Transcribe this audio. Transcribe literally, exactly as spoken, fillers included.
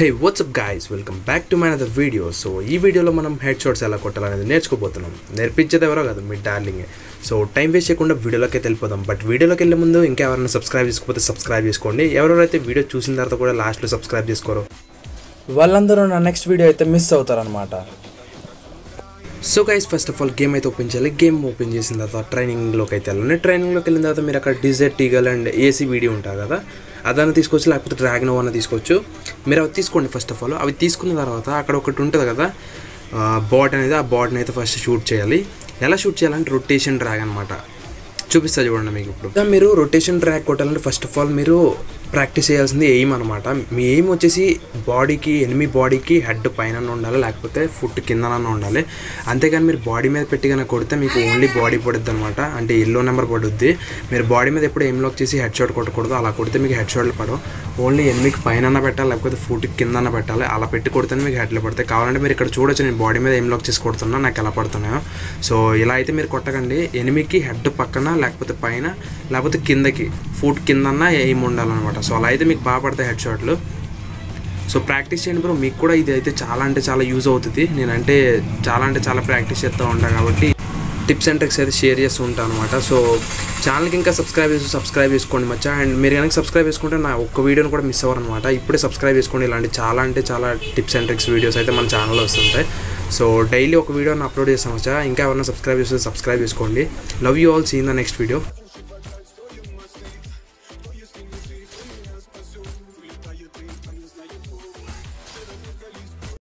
Hey, what's up guys, welcome back to my another video. So ఈ వీడియోలో మనం head shots ఎలా కొట్టాలనేది నేర్చుకోబోతున్నాం. నేర్పించేది ఎవరో కాదు, మీ డార్లింగ్. సో టైం వేస్ట్ చేయకుండా వీడియోలోకి వెళ్ళిపోదాం. బట్ వీడియోలోకి వెళ్ళే ముందు ఇంకా ఎవరైనా సబ్స్క్రైబ్ చేసుకోకపోతే సబ్స్క్రైబ్ చేసుకోండి. ఎవరైతే వీడియో చూసిన తర్వాత కూడా లాస్ట్లో సబ్స్క్రైబ్ చేసుకోరు వాళ్ళందరూ నా నెక్స్ట్ వీడియో అయితే మిస్ అవుతారనమాట. So guys, first of all game అయితే ఓపెన్ చేయాలి. గేమ్ ఓపెన్ చేసిన తర్వాత ట్రైనింగ్లోకి అయితే వెళ్ళండి. ట్రైనింగ్లోకి వెళ్ళిన తర్వాత మీరు అక్కడ desert eagle and AC video ఉంటుంది కదా, అదన్నా తీసుకోవచ్చు, లేకపోతే డ్రాగన్ అన్న తీసుకోవచ్చు. మీరు అవి తీసుకోండి. ఫస్ట్ ఆఫ్ ఆల్ అవి తీసుకున్న తర్వాత అక్కడ ఒకటి ఉంటుంది కదా బాట్ అనేది, ఆ బాట్ని అయితే ఫస్ట్ షూట్ చేయాలి. ఎలా షూట్ చేయాలంటే రొటేషన్ డ్రాగ్ అనమాట. చూపిస్తా చూడండి మీకు. ఇప్పుడు మీరు రొటేషన్ డ్రాగ్ కొట్టాలంటే ఫస్ట్ ఆఫ్ ఆల్ మీరు ప్రాక్టీస్ చేయాల్సింది ఎయిమ్ అనమాట. మీ ఎయిమ్ వచ్చేసి బాడీకి, ఎనిమి బాడీకి హెడ్ పైన ఉండాలి, లేకపోతే ఫుట్ కిందనన్నా ఉండాలి. అంతేగాని మీరు బాడీ మీద పెట్టి కనుక కొడితే మీకు ఓన్లీ బాడీ పడుద్ది అనమాట, అంటే ఎల్లో నెంబర్ పడుద్ది. మీరు బాడీ మీద ఎప్పుడు ఎయిమ్ లాక్ చేసి హెడ్ షాట్ కొట్టకూడదు. అలా కొడితే మీకు హెడ్ షాట్లు పడవు. ఓన్లీ ఎనిమికి పైన పెట్టాలి, లేకపోతే ఫుట్ కిందన్న పెట్టాలి. అలా పెట్టి కొడితేనే మీకు హెడ్లు పడతాయి. కావాలంటే మీరు ఇక్కడ చూడొచ్చు, నేను బాడీ మీద ఎయిమ్ లాక్ చేసి కొడుతున్నా, నాకు ఎలా పడుతున్నాయో. సో ఇలా అయితే మీరు కొట్టకండి. ఎనిమికి హెడ్ పక్కన, లేకపోతే పైన, లేకపోతే కిందకి ఫుట్ కిందన్నా ఎయిమ్ ఉండాలన్నమాట. సో అలా అయితే మీకు బాగా పడతాయి హెడ్ షాట్లు. సో ప్రాక్టీస్ చేయండి బ్రో, మీకు కూడా ఇది అయితే చాలా అంటే చాలా యూజ్ అవుతుంది. నేనంటే చాలా అంటే చాలా ప్రాక్టీస్ చేస్తూ ఉంటాను కాబట్టి టిప్స్ అండ్ ట్రిక్స్ అయితే షేర్ చేస్తూ ఉంటాను అనమాట. సో ఛానల్కి ఇంకా సబ్స్క్రైబ్ చేసి సబ్స్క్రైబ్ చేసుకోండి మచ్చా. అండ్ మీరు కనుక సబ్స్క్రైబ్ చేసుకుంటే నా ఒక్క వీడియోని కూడా మిస్ అవ్వరు అనమాట. ఇప్పుడే సబ్స్క్రైబ్ చేసుకోండి. ఇలాంటి చాలా అంటే చాలా టిప్స్ అండ్ ట్రిక్స్ వీడియోస్ అయితే మన ఛానల్లో వస్తుంటాయి. సో డైలీ ఒక వీడియోని అప్లోడ్ చేస్తాం మచ్చా. ఇంకా ఎవరైనా సబ్స్క్రైబ్ చేస్తే సబ్స్క్రైబ్ చేసుకోండి. Love you all, see in the next video.